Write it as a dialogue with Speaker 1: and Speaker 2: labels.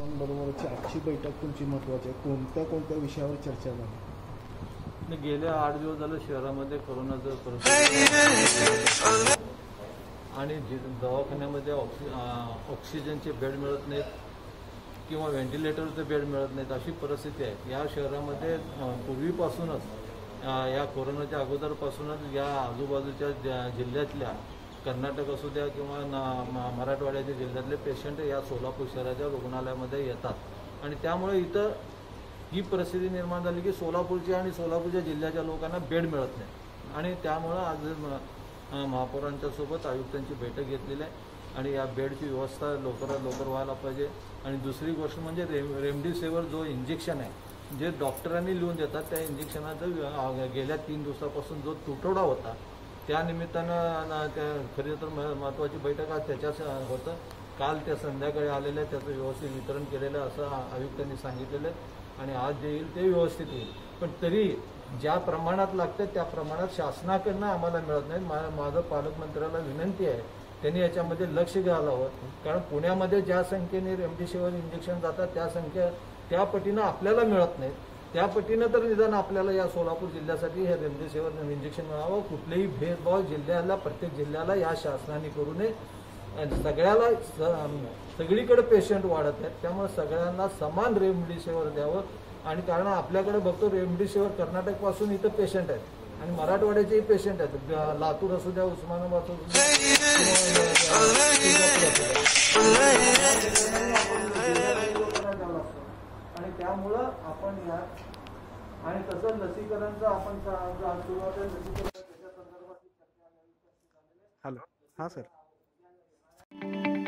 Speaker 1: सचिवांबरोबरची आजची बैठक तुमची महत्त्वाची आहे. कोणत्या कोणत्या विषयावर चर्चा झाली?
Speaker 2: गेल्या 8 दिवस झालं शहरामध्ये कोरोनाचं परिस्थिती आणि दवाखान्यामध्ये ऑक्सिजनचे बेड मिळत नाहीत किंवा व्हेंटिलेटरचे बेड मिळत नाहीत अशी परिस्थिती आहे. या शहरामध्ये पूर्वीपासूनच या कोरोनाच्या अगोदरपासूनच या आजूबाजूच्या जिल्ह्यातल्या कर्नाटक असू द्या किंवा मराठवाड्याच्या जिल्ह्यातले पेशंट या सोलापूर शहराच्या रुग्णालयामध्ये येतात आणि त्यामुळे इथं ही परिस्थिती निर्माण झाली की सोलापूरच्या आणि सोलापूरच्या जिल्ह्याच्या लोकांना बेड मिळत नाही आणि त्यामुळं आज महापौरांच्या सोबत आयुक्तांची बैठक घेतलेली आहे आणि या बेडची व्यवस्था लवकरात लवकर व्हायला पाहिजे. आणि दुसरी गोष्ट म्हणजे रेमडेसिवीर जो इंजेक्शन आहे जे डॉक्टरांनी लिहून देतात त्या इंजेक्शनाचा गेल्या 3 दिवसापासून जो तुटवडा होता त्या निमित्तानं त्या खरी तर महत्त्वाची बैठक आज त्याच्याच होतं. काल त्या संध्याकाळी आलेल्या त्याचं व्यवस्थित वितरण केलेलं असं आयुक्तांनी सांगितलेलं आहे आणि आज जे येईल ते व्यवस्थित येईल. पण तरी ज्या प्रमाणात लागतं त्या प्रमाणात शासनाकडनं आम्हाला मिळत नाही. माझं पालकमंत्र्याला विनंती आहे त्यांनी याच्यामध्ये लक्ष घ्यायला हवं. कारण पुण्यामध्ये ज्या संख्येने रेमडेसिवीर इंजेक्शन जातात त्या पटीनं आपल्याला मिळत नाहीत. त्या पटीनं तर निदान आपल्याला या सोलापूर जिल्ह्यासाठी हे रेमडेसिवीर इंजेक्शन मिळावं. कुठलेही भेदभाव प्रत्येक जिल्ह्याला या शासनाने करू नये. सगळीकडे पेशंट वाढत आहेत त्यामुळे सगळ्यांना समान रेमडेसिवीर द्यावं. आणि कारण आपल्याकडे बघतो रेमडेसिवीर कर्नाटकपासून इथं पेशंट आहेत आणि मराठवाड्याचेही पेशंट आहेत. लातूर असू द्या, उस्मानाबाद असू द्या आणि त्यामुळं आपण या आणि तसं लसीकरणचं आपण सुरुवातीला लसीकरण त्याच्या संदर्भात चर्चा.
Speaker 1: हॅलो, हां सर.